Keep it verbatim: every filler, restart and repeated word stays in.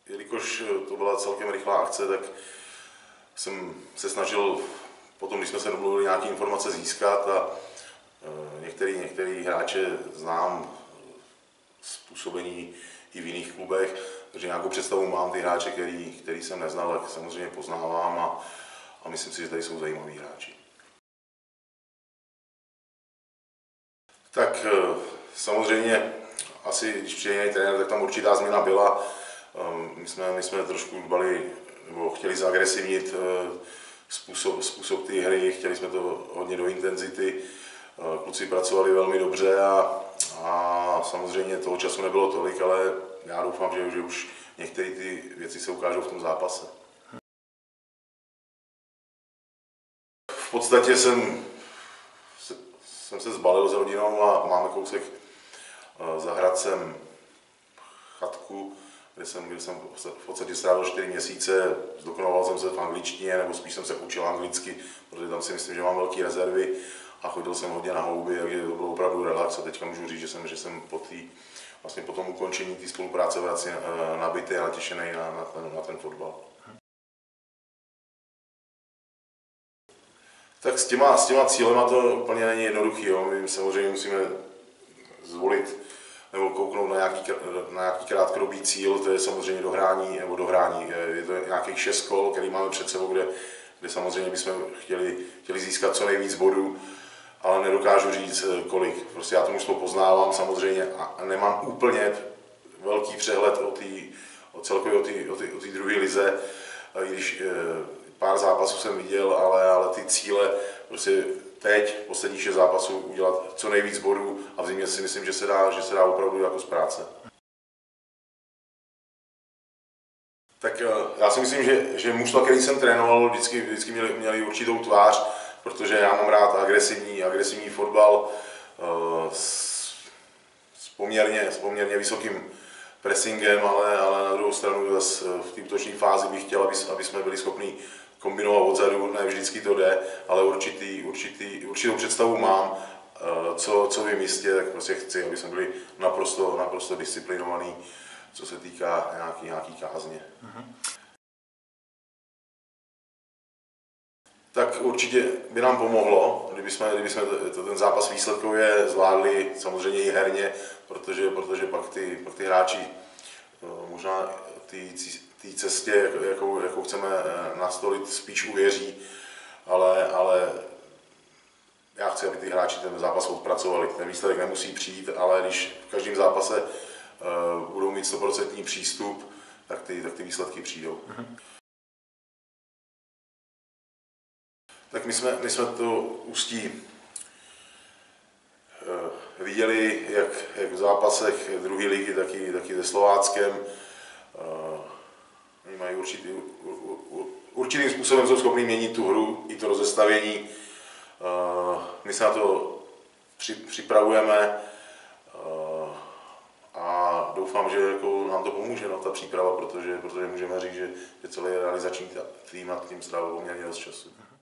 jelikož to byla celkem rychlá akce, tak jsem se snažil potom, když jsme se domluvili, nějaké informace získat a některý, některý hráče znám z působení i v jiných klubech, takže nějakou představu mám ty hráče, který, který jsem neznal, tak samozřejmě poznávám a, a myslím si, že tady jsou zajímaví hráči. Tak samozřejmě, asi když přijde jiný trenér, tak tam určitá změna byla. My jsme, my jsme trošku dbali, nebo chtěli zagresivnit způsob, způsob té hry, chtěli jsme to hodně do intenzity. Kluci pracovali velmi dobře a, a samozřejmě toho času nebylo tolik, ale já doufám, že, že už některé ty věci se ukážou v tom zápase. V podstatě jsem, jsem se zbalil s rodinou a máme kousek za Hradcem chatku, kde jsem, kde jsem v podstatě strávil čtyři měsíce, zdokonaloval jsem se v angličtině, nebo spíš jsem se učil anglicky, protože tam si myslím, že mám velké rezervy a chodil jsem hodně na houby, takže to bylo opravdu relax a teďka můžu říct, že jsem, že jsem po, tý, vlastně po tom ukončení té spolupráce vrací nabitý a natěšený na, na, ten, na ten fotbal. Tak s těma, s těma cílema to úplně není jednoduchý, jo. My samozřejmě musíme zvolit nebo kouknout na nějaký, na nějaký krátkodobý cíl, to je samozřejmě dohrání, nebo dohrání, je to nějakých šest kol, který máme před sebou, kde, kde samozřejmě bychom chtěli, chtěli získat co nejvíc bodů, ale nedokážu říct kolik. Prostě já to mužstvo poznávám samozřejmě a nemám úplně velký přehled o, tý, o celkově o té o o druhé lize, i když pár zápasů jsem viděl, ale, ale ty cíle prostě teď, posledních šest zápasů, udělat co nejvíc bodů a v zimě si myslím, že se dá, že se dá opravdu jako z práce. Tak já si myslím, že, že mužstva, který jsem trénoval, vždycky, vždycky měli, měli určitou tvář, protože já mám rád agresivní, agresivní fotbal s, s, poměrně, s poměrně vysokým pressingem, ale, ale na druhou stranu zase v té útoční fázi bych chtěl, aby, aby jsme byli schopni kombinovat odzadu, ne vždycky to jde, ale určitý, určitý, určitou představu mám, co, co vím jistě, tak prostě chci, aby jsme byli naprosto, naprosto disciplinovaní, co se týká nějaký, nějaký kázně. Mm-hmm. Tak určitě by nám pomohlo, kdyby jsme, kdyby jsme ten zápas výsledkově zvládli, samozřejmě i herně, protože, protože pak, ty, pak ty hráči možná té cestě, jakou, jakou chceme nastolit, spíš uvěří, ale, ale já chci, aby ty hráči ten zápas odpracovali. Ten výsledek nemusí přijít, ale když v každém zápase uh, budou mít sto procent přístup, tak ty, tak ty výsledky přijdou. Mhm. Tak my jsme, my jsme to Ústí uh, viděli, jak, jak v zápasech druhé ligy, taky, taky se Slováckem. Uh, oni mají určitý, ur, ur, určitým způsobem jsou schopni měnit tu hru, i to rozestavění. Uh, my se na to při, připravujeme uh, a doufám, že jako nám to pomůže, no, ta příprava, protože, protože můžeme říct, že, že celý realizační tým nad tím strávil poměrně dost času.